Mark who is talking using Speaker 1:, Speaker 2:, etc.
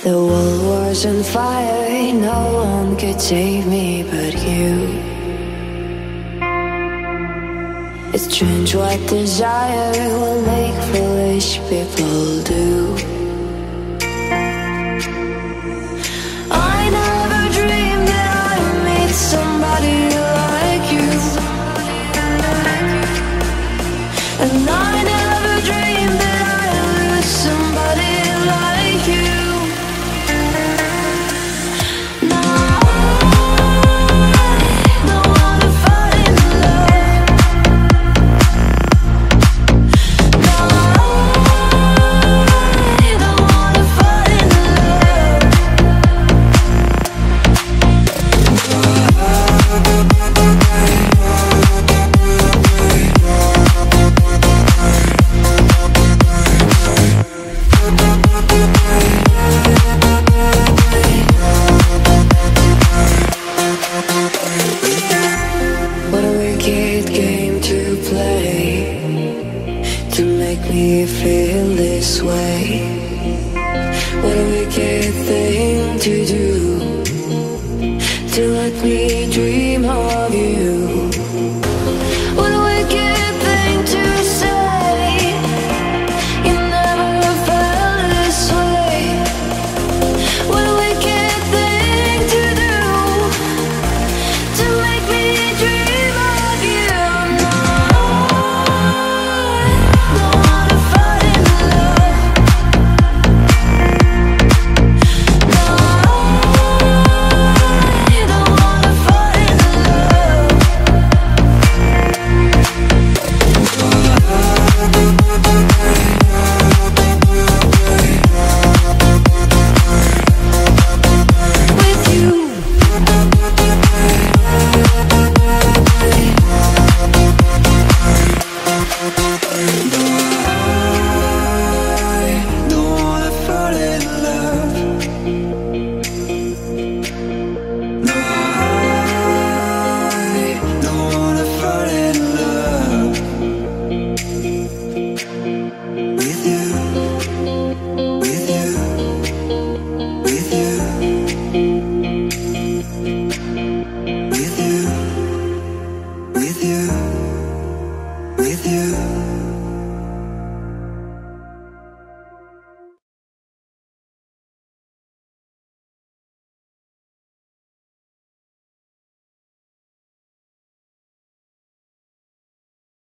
Speaker 1: The world was on fire, no one could save me but you. It's strange what desire will make foolish people do. I never dreamed that I'd meet somebody like you, and I never dreamed that I'd lose somebody like you. What a wicked game to play, to make me feel this way. What a wicked thing to do, to let me